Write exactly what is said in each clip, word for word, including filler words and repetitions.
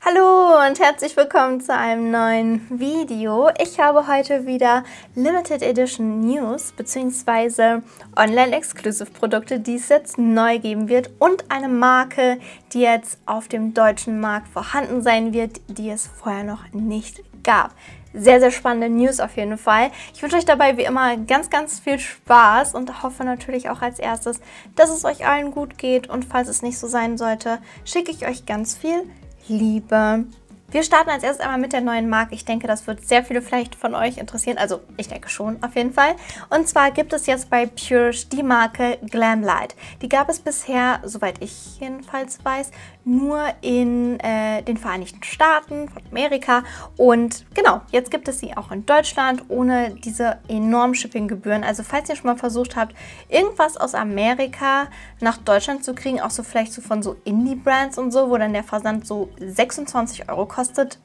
Hallo und herzlich willkommen zu einem neuen Video. Ich habe heute wieder Limited Edition News bzw. Online-Exclusive-Produkte, die es jetzt neu geben wird und eine Marke, die jetzt auf dem deutschen Markt vorhanden sein wird, die es vorher noch nicht gab. Sehr, sehr spannende News auf jeden Fall. Ich wünsche euch dabei wie immer ganz, ganz viel Spaß und hoffe natürlich auch als erstes, dass es euch allen gut geht, und falls es nicht so sein sollte, schicke ich euch ganz viel Liebe. Wir starten als erstes einmal mit der neuen Marke. Ich denke, das wird sehr viele vielleicht von euch interessieren. Also ich denke schon auf jeden Fall. Und zwar gibt es jetzt bei Purish die Marke Glamlite. Die gab es bisher, soweit ich jedenfalls weiß, nur in äh, den Vereinigten Staaten von Amerika. Und genau, jetzt gibt es sie auch in Deutschland ohne diese enormen Shippinggebühren. Also falls ihr schon mal versucht habt, irgendwas aus Amerika nach Deutschland zu kriegen, auch so vielleicht so von so Indie-Brands und so, wo dann der Versand so sechsundzwanzig Euro kostet,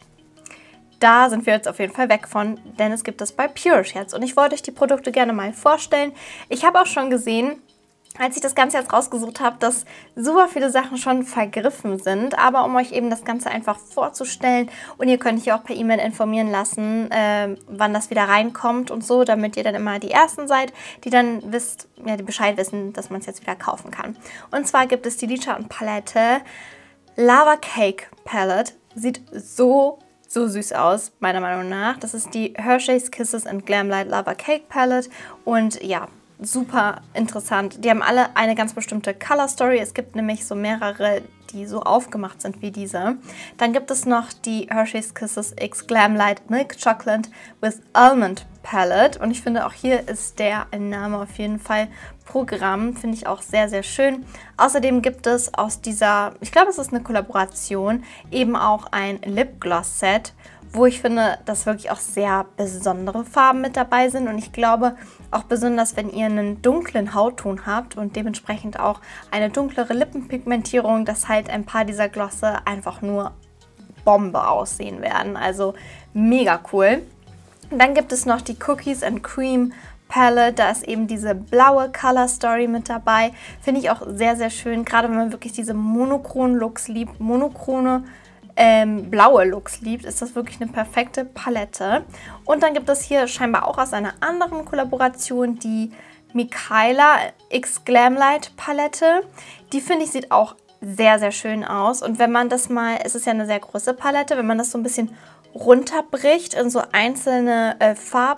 da sind wir jetzt auf jeden Fall weg von, denn es gibt es bei Purish jetzt. Und ich wollte euch die Produkte gerne mal vorstellen. Ich habe auch schon gesehen, als ich das Ganze jetzt rausgesucht habe, dass super viele Sachen schon vergriffen sind. Aber um euch eben das Ganze einfach vorzustellen, und ihr könnt euch auch per E-Mail informieren lassen, äh, wann das wieder reinkommt und so, damit ihr dann immer die Ersten seid, die dann wisst, ja, die Bescheid wissen, dass man es jetzt wieder kaufen kann. Und zwar gibt es die Lidschattenpalette Lava Cake Palette. Sieht so, so süß aus, meiner Meinung nach. Das ist die Hershey's Kisses and Glamlite Lava Cake Palette und ja, super interessant. Die haben alle eine ganz bestimmte Color Story. Es gibt nämlich so mehrere, die so aufgemacht sind wie diese. Dann gibt es noch die Hershey's Kisses X Glamlite Milk Chocolate with Almond Palette. Und ich finde, auch hier ist der Name auf jeden Fall Programm. Finde ich auch sehr, sehr schön. Außerdem gibt es aus dieser, ich glaube, es ist eine Kollaboration, eben auch ein Lipgloss-Set, wo ich finde, dass wirklich auch sehr besondere Farben mit dabei sind. Und ich glaube, auch besonders, wenn ihr einen dunklen Hautton habt und dementsprechend auch eine dunklere Lippenpigmentierung, dass halt ein paar dieser Glosse einfach nur Bombe aussehen werden. Also mega cool. Und dann gibt es noch die Cookies and Cream Palette, da ist eben diese blaue Color Story mit dabei. Finde ich auch sehr, sehr schön, gerade wenn man wirklich diese monochronen Looks liebt, monochrone ähm, blaue Looks liebt, ist das wirklich eine perfekte Palette. Und dann gibt es hier scheinbar auch aus einer anderen Kollaboration die Michaela X Glamlite Palette. Die finde ich sieht auch sehr, sehr schön aus. Und wenn man das mal, es ist ja eine sehr große Palette, wenn man das so ein bisschen runterbricht in so einzelne äh,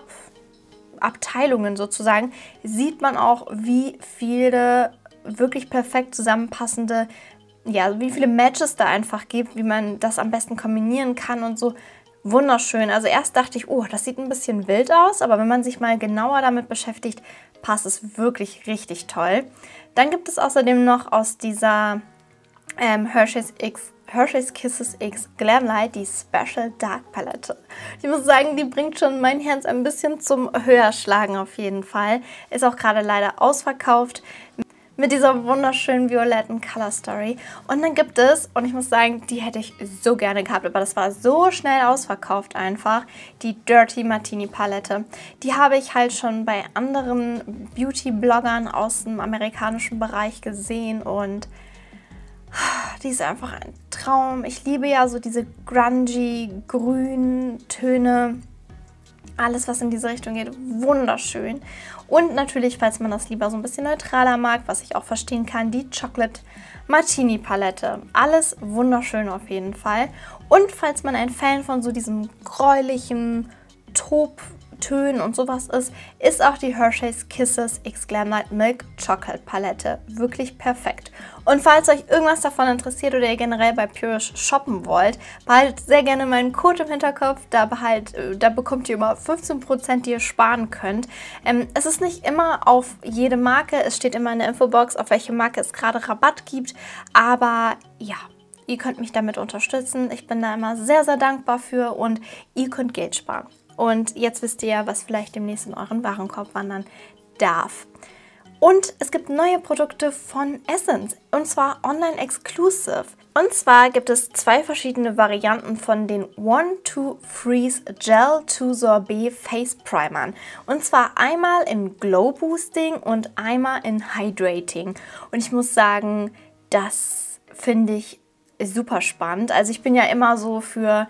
Farbabteilungen sozusagen, sieht man auch, wie viele wirklich perfekt zusammenpassende, ja, wie viele Matches da einfach gibt, wie man das am besten kombinieren kann und so. Wunderschön. Also erst dachte ich, oh, das sieht ein bisschen wild aus, aber wenn man sich mal genauer damit beschäftigt, passt es wirklich richtig toll. Dann gibt es außerdem noch aus dieser ähm, Hershey's X Hershey's Kisses X Glamlite die Special Dark Palette. Ich muss sagen, die bringt schon mein Herz ein bisschen zum Höherschlagen auf jeden Fall. Ist auch gerade leider ausverkauft mit dieser wunderschönen violetten Color Story. Und dann gibt es, und ich muss sagen, die hätte ich so gerne gehabt, aber das war so schnell ausverkauft einfach, die Dirty Martini Palette. Die habe ich halt schon bei anderen Beauty-Bloggern aus dem amerikanischen Bereich gesehen und die ist einfach ein Traum. Ich liebe ja so diese grungy, grünen Töne. Alles, was in diese Richtung geht, wunderschön. Und natürlich, falls man das lieber so ein bisschen neutraler mag, was ich auch verstehen kann, die Chocolate Martini Palette. Alles wunderschön auf jeden Fall. Und falls man ein Fan von so diesem gräulichen Taubtönen und sowas ist, ist auch die Hershey's Kisses X Glamlite Milk Chocolate Palette wirklich perfekt. Und falls euch irgendwas davon interessiert oder ihr generell bei Purish shoppen wollt, behaltet sehr gerne meinen Code im Hinterkopf. Da, behalt, da bekommt ihr immer fünfzehn Prozent, die ihr sparen könnt. Ähm, es ist nicht immer auf jede Marke. Es steht immer in der Infobox, auf welche Marke es gerade Rabatt gibt. Aber ja, ihr könnt mich damit unterstützen. Ich bin da immer sehr, sehr dankbar für und ihr könnt Geld sparen. Und jetzt wisst ihr ja, was vielleicht demnächst in euren Warenkorb wandern darf. Und es gibt neue Produkte von Essence, und zwar online exclusive. Und zwar gibt es zwei verschiedene Varianten von den one two Freeze Gel to Sorbet Face Primern. Und zwar einmal in Glow Boosting und einmal in Hydrating. Und ich muss sagen, das finde ich super spannend. Also ich bin ja immer so für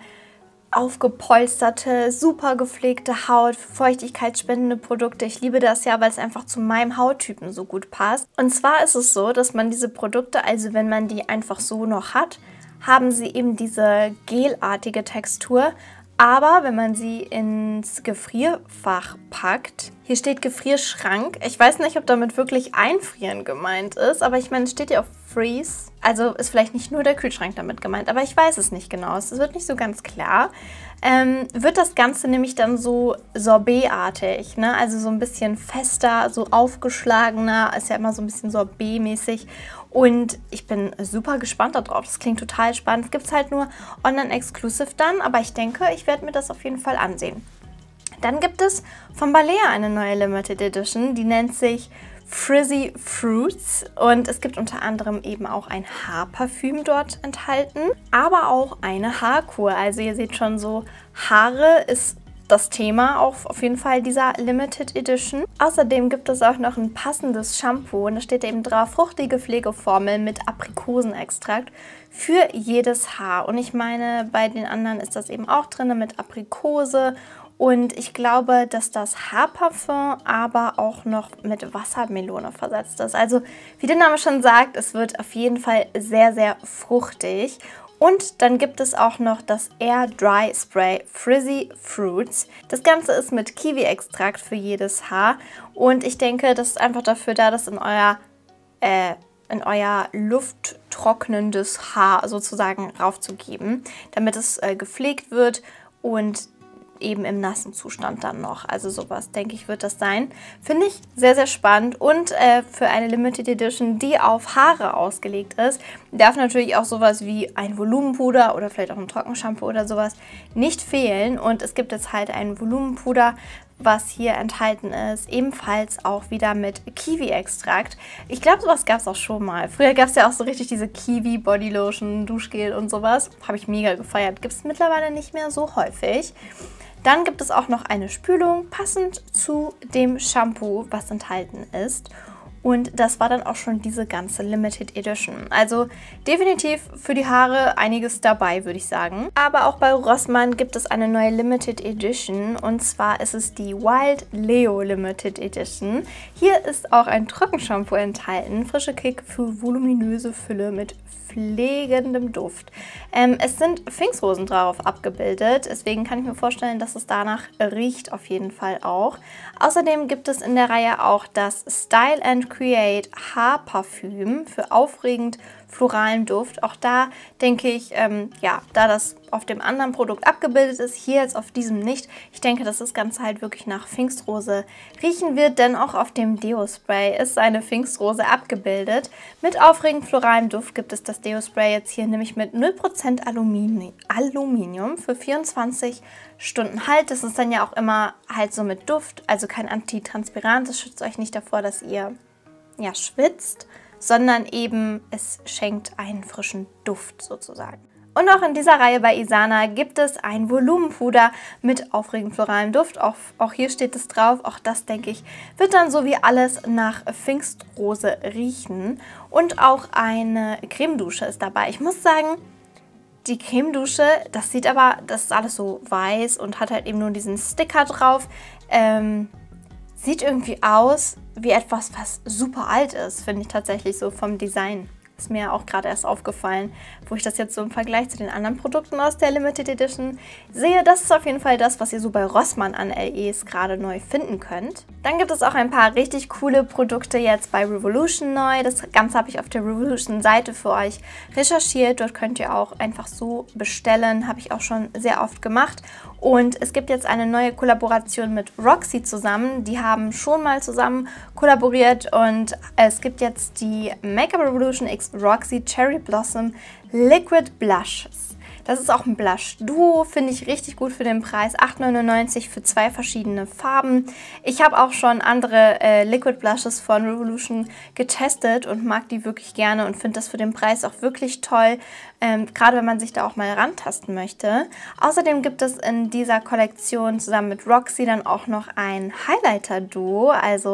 aufgepolsterte, super gepflegte Haut, feuchtigkeitsspendende Produkte. Ich liebe das ja, weil es einfach zu meinem Hauttypen so gut passt. Und zwar ist es so, dass man diese Produkte, also wenn man die einfach so noch hat, haben sie eben diese gelartige Textur. Aber wenn man sie ins Gefrierfach packt, hier steht Gefrierschrank. Ich weiß nicht, ob damit wirklich Einfrieren gemeint ist, aber ich meine, es steht ja auf Freeze. Also ist vielleicht nicht nur der Kühlschrank damit gemeint, aber ich weiß es nicht genau. Es wird nicht so ganz klar. Ähm, wird das Ganze nämlich dann so sorbetartig, ne? Also so ein bisschen fester, so aufgeschlagener, ist ja immer so ein bisschen sorbetmäßig. Und ich bin super gespannt darauf. Das klingt total spannend. Es gibt es halt nur online-exclusive dann, aber ich denke, ich werde mir das auf jeden Fall ansehen. Dann gibt es von Balea eine neue Limited Edition, die nennt sich Frizzy Fruits und es gibt unter anderem eben auch ein Haarparfüm dort enthalten, aber auch eine Haarkur. Also ihr seht schon so, Haare ist das Thema auch auf jeden Fall dieser Limited Edition. Außerdem gibt es auch noch ein passendes Shampoo und da steht eben drauf, fruchtige Pflegeformel mit Aprikosenextrakt für jedes Haar. Und ich meine, bei den anderen ist das eben auch drin mit Aprikose. Und ich glaube, dass das Haarparfum aber auch noch mit Wassermelone versetzt ist. Also wie der Name schon sagt, es wird auf jeden Fall sehr, sehr fruchtig. Und dann gibt es auch noch das Air Dry Spray Frizzy Fruits. Das Ganze ist mit Kiwi-Extrakt für jedes Haar. Und ich denke, das ist einfach dafür da, das in euer, äh, in euer lufttrocknendes Haar sozusagen raufzugeben, damit es äh, gepflegt wird und eben im nassen Zustand dann noch. Also sowas, denke ich, wird das sein. Finde ich sehr, sehr spannend. Und äh, für eine Limited Edition, die auf Haare ausgelegt ist, darf natürlich auch sowas wie ein Volumenpuder oder vielleicht auch ein Trockenshampoo oder sowas nicht fehlen. Und es gibt jetzt halt ein Volumenpuder, was hier enthalten ist, ebenfalls auch wieder mit Kiwi-Extrakt. Ich glaube, sowas gab es auch schon mal. Früher gab es ja auch so richtig diese Kiwi-Bodylotion, Duschgel und sowas. Habe ich mega gefeiert. Gibt es mittlerweile nicht mehr so häufig. Dann gibt es auch noch eine Spülung, passend zu dem Shampoo, was enthalten ist. Und das war dann auch schon diese ganze Limited Edition. Also definitiv für die Haare einiges dabei, würde ich sagen. Aber auch bei Rossmann gibt es eine neue Limited Edition. Und zwar ist es die Wild Leo Limited Edition. Hier ist auch ein Trockenshampoo enthalten. Frische Kick für voluminöse Fülle mit pflegendem Duft. Ähm, es sind Pfingstrosen drauf abgebildet. Deswegen kann ich mir vorstellen, dass es danach riecht auf jeden Fall auch. Außerdem gibt es in der Reihe auch das Style and Create Haarparfüm für aufregend floralen Duft. Auch da denke ich, ähm, ja, da das auf dem anderen Produkt abgebildet ist, hier jetzt auf diesem nicht. Ich denke, dass das Ganze halt wirklich nach Pfingstrose riechen wird, denn auch auf dem Deo-Spray ist eine Pfingstrose abgebildet. Mit aufregend floralem Duft gibt es das Deo-Spray jetzt hier nämlich mit null Prozent Alumini Aluminium für vierundzwanzig Stunden Halt. Das ist dann ja auch immer halt so mit Duft, also kein Antitranspirant. Das schützt euch nicht davor, dass ihr ja schwitzt, sondern eben es schenkt einen frischen Duft sozusagen. Und auch in dieser Reihe bei Isana gibt es ein Volumenpuder mit aufregend floralem Duft. Auch, auch hier steht es drauf. Auch das, denke ich, wird dann so wie alles nach Pfingstrose riechen. Und auch eine Cremedusche ist dabei. Ich muss sagen, die Cremedusche, das sieht aber, das ist alles so weiß und hat halt eben nur diesen Sticker drauf. Ähm, sieht irgendwie aus wie etwas, was super alt ist, finde ich tatsächlich so vom Design. Ist mir auch gerade erst aufgefallen, wo ich das jetzt so im Vergleich zu den anderen Produkten aus der Limited Edition sehe. Das ist auf jeden Fall das, was ihr so bei Rossmann an L Es gerade neu finden könnt. Dann gibt es auch ein paar richtig coole Produkte jetzt bei Revolution neu. Das Ganze habe ich auf der Revolution-Seite für euch recherchiert. Dort könnt ihr auch einfach so bestellen. Habe ich auch schon sehr oft gemacht. Und es gibt jetzt eine neue Kollaboration mit Roxy zusammen. Die haben schon mal zusammen kollaboriert und es gibt jetzt die Makeup Revolution X Roxy Cherry Blossom Liquid Blushes. Das ist auch ein Blush-Duo, finde ich richtig gut für den Preis. acht neunundneunzig für zwei verschiedene Farben. Ich habe auch schon andere äh, Liquid Blushes von Revolution getestet und mag die wirklich gerne und finde das für den Preis auch wirklich toll, ähm, gerade wenn man sich da auch mal rantasten möchte. Außerdem gibt es in dieser Kollektion zusammen mit Roxy dann auch noch ein Highlighter-Duo. Also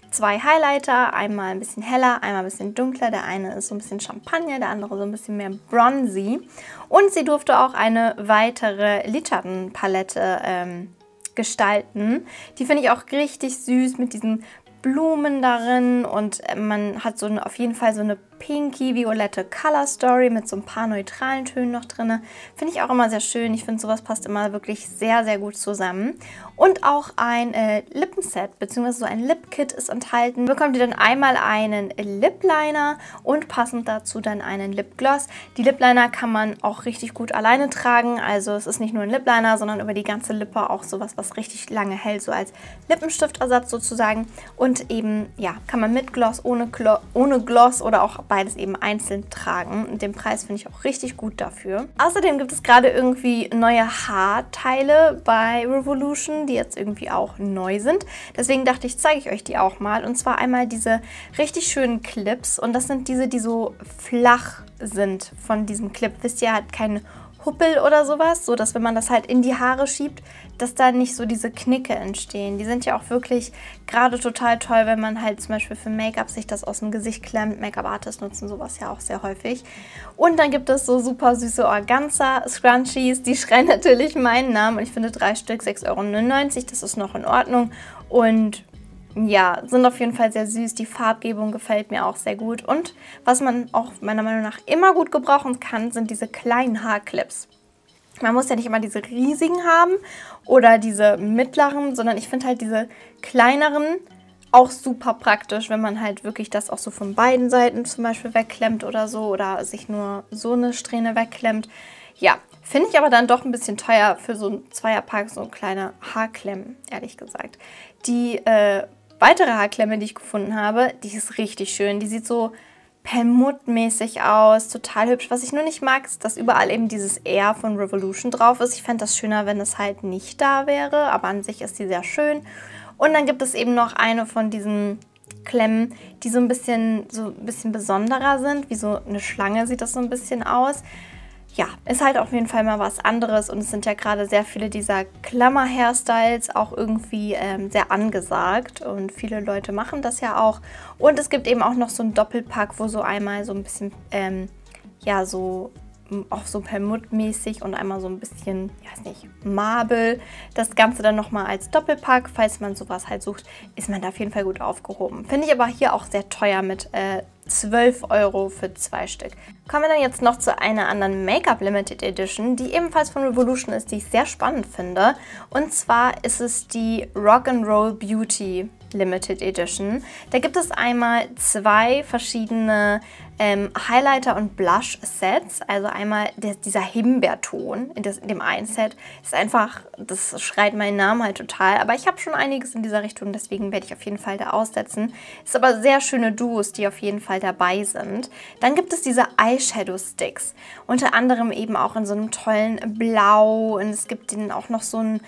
zwei Highlighter, einmal ein bisschen heller, einmal ein bisschen dunkler. Der eine ist so ein bisschen Champagner, der andere so ein bisschen mehr bronzy. Und sie durfte auch eine weitere Lidschattenpalette ähm, gestalten. Die finde ich auch richtig süß mit diesen Blumen darin und man hat so eine, auf jeden Fall so eine pinky-violette Color Story mit so ein paar neutralen Tönen noch drin. Finde ich auch immer sehr schön. Ich finde, sowas passt immer wirklich sehr, sehr gut zusammen. Und auch ein äh, Lippenset bzw. so ein Lip-Kit ist enthalten. Bekommt ihr dann einmal einen Lip-Liner und passend dazu dann einen Lip-Gloss. Die Lip-Liner kann man auch richtig gut alleine tragen. Also es ist nicht nur ein Lip-Liner, sondern über die ganze Lippe auch sowas, was richtig lange hält, so als Lippenstiftersatz sozusagen. Und eben, ja, kann man mit Gloss, ohne, Glo ohne Gloss oder auch beides eben einzeln tragen. Und den Preis finde ich auch richtig gut dafür. Außerdem gibt es gerade irgendwie neue Haarteile bei Revolution, die jetzt irgendwie auch neu sind. Deswegen dachte ich, zeige ich euch die auch mal. Und zwar einmal diese richtig schönen Clips. Und das sind diese, die so flach sind von diesem Clip. Wisst ihr, hat keinen Huppel oder sowas, so dass wenn man das halt in die Haare schiebt, dass da nicht so diese Knicke entstehen. Die sind ja auch wirklich gerade total toll, wenn man halt zum Beispiel für Make-up sich das aus dem Gesicht klemmt. Make-up-Artists nutzen sowas ja auch sehr häufig. Und dann gibt es so super süße Organza-Scrunchies, die schreien natürlich meinen Namen und ich finde drei Stück sechs Euro neunundneunzig, das ist noch in Ordnung und ja, sind auf jeden Fall sehr süß. Die Farbgebung gefällt mir auch sehr gut. Und was man auch meiner Meinung nach immer gut gebrauchen kann, sind diese kleinen Haarclips. Man muss ja nicht immer diese riesigen haben oder diese mittleren, sondern ich finde halt diese kleineren auch super praktisch, wenn man halt wirklich das auch so von beiden Seiten zum Beispiel wegklemmt oder so oder sich nur so eine Strähne wegklemmt. Ja, finde ich aber dann doch ein bisschen teuer für so ein Zweierpack, so kleine Haarklemmen, ehrlich gesagt. Die äh, weitere Haarklemme, die ich gefunden habe, die ist richtig schön. Die sieht so perlmuttmäßig aus, total hübsch. Was ich nur nicht mag, ist, dass überall eben dieses R von Revolution drauf ist. Ich fände das schöner, wenn es halt nicht da wäre, aber an sich ist die sehr schön. Und dann gibt es eben noch eine von diesen Klemmen, die so ein bisschen, so ein bisschen besonderer sind. Wie so eine Schlange sieht das so ein bisschen aus. Ja, ist halt auf jeden Fall mal was anderes und es sind ja gerade sehr viele dieser Klammer-Hairstyles auch irgendwie ähm, sehr angesagt und viele Leute machen das ja auch. Und es gibt eben auch noch so ein Doppelpack, wo so einmal so ein bisschen, ähm, ja, so auch so perlmuttmäßig und einmal so ein bisschen, ich weiß nicht, Marble. Das Ganze dann nochmal als Doppelpack, falls man sowas halt sucht, ist man da auf jeden Fall gut aufgehoben. Finde ich aber hier auch sehr teuer mit äh, zwölf Euro für zwei Stück. Kommen wir dann jetzt noch zu einer anderen Make-up Limited Edition, die ebenfalls von Revolution ist, die ich sehr spannend finde. Und zwar ist es die Rock'n'Roll Beauty Limited Edition. Da gibt es einmal zwei verschiedene ähm, Highlighter und Blush Sets. Also einmal der, dieser Himbeerton in, das, in dem einen Set ist einfach, das schreit meinen Namen halt total. Aber ich habe schon einiges in dieser Richtung, deswegen werde ich auf jeden Fall da aussetzen. Ist aber sehr schöne Duos, die auf jeden Fall dabei sind. Dann gibt es diese Eyeshadow Sticks. Unter anderem eben auch in so einem tollen Blau und es gibt denen auch noch so ein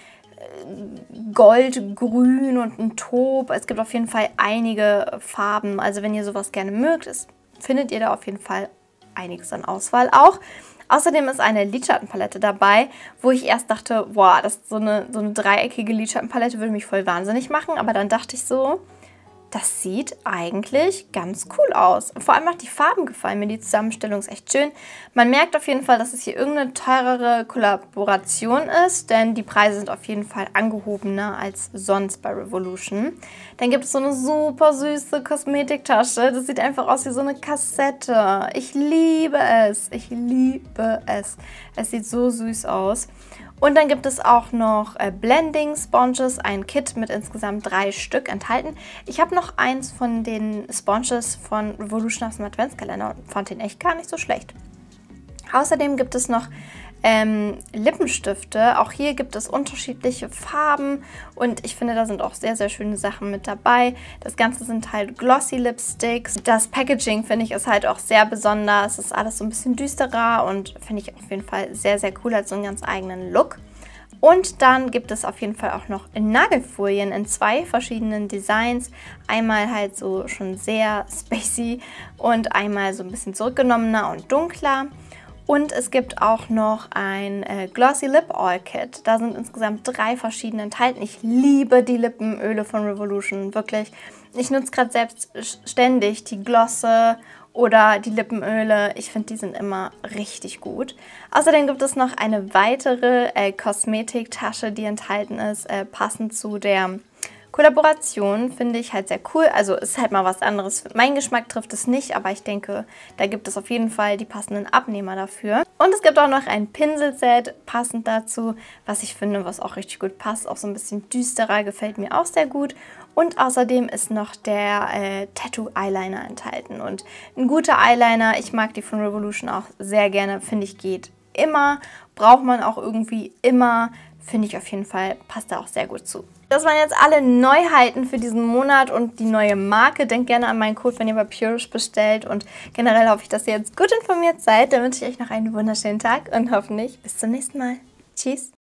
Goldgrün und ein Taub. Es gibt auf jeden Fall einige Farben. Also wenn ihr sowas gerne mögt, ist, findet ihr da auf jeden Fall einiges an Auswahl auch. Außerdem ist eine Lidschattenpalette dabei, wo ich erst dachte, wow, das ist so eine, so eine dreieckige Lidschattenpalette würde mich voll wahnsinnig machen. Aber dann dachte ich so, das sieht eigentlich ganz cool aus. Vor allem auch die Farben gefallen mir, die Zusammenstellung ist echt schön. Man merkt auf jeden Fall, dass es hier irgendeine teurere Kollaboration ist, denn die Preise sind auf jeden Fall angehobener als sonst bei Revolution. Dann gibt es so eine super süße Kosmetiktasche. Das sieht einfach aus wie so eine Kassette. Ich liebe es. Ich liebe es. Es sieht so süß aus. Und dann gibt es auch noch äh, Blending Sponges, ein Kit mit insgesamt drei Stück enthalten. Ich habe noch eins von den Sponges von Revolution aus dem Adventskalender und fand den echt gar nicht so schlecht. Außerdem gibt es noch ähm, Lippenstifte. Auch hier gibt es unterschiedliche Farben und ich finde, da sind auch sehr, sehr schöne Sachen mit dabei. Das Ganze sind halt Glossy Lipsticks. Das Packaging, finde ich, ist halt auch sehr besonders. Es ist alles so ein bisschen düsterer und finde ich auf jeden Fall sehr, sehr cool, hat so einen ganz eigenen Look. Und dann gibt es auf jeden Fall auch noch Nagelfolien in zwei verschiedenen Designs. Einmal halt so schon sehr spacey und einmal so ein bisschen zurückgenommener und dunkler. Und es gibt auch noch ein äh, Glossy Lip Oil Kit. Da sind insgesamt drei verschiedene enthalten. Ich liebe die Lippenöle von Revolution, wirklich. Ich nutze gerade selbst ständig die Glosse oder die Lippenöle. Ich finde, die sind immer richtig gut. Außerdem gibt es noch eine weitere äh, Kosmetiktasche, die enthalten ist, äh, passend zu der Kollaboration. Finde ich halt sehr cool. Also ist halt mal was anderes. Mein Geschmack trifft es nicht, aber ich denke, da gibt es auf jeden Fall die passenden Abnehmer dafür. Und es gibt auch noch ein Pinselset passend dazu, was ich finde, was auch richtig gut passt. Auch so ein bisschen düsterer, gefällt mir auch sehr gut. Und außerdem ist noch der äh, Tattoo Eyeliner enthalten. Und ein guter Eyeliner, ich mag die von Revolution auch sehr gerne, finde ich, geht immer. Braucht man auch irgendwie immer. Finde ich auf jeden Fall, passt da auch sehr gut zu. Das waren jetzt alle Neuheiten für diesen Monat und die neue Marke. Denkt gerne an meinen Code, wenn ihr bei Purish bestellt. Und generell hoffe ich, dass ihr jetzt gut informiert seid. Dann wünsche ich euch noch einen wunderschönen Tag und hoffentlich bis zum nächsten Mal. Tschüss!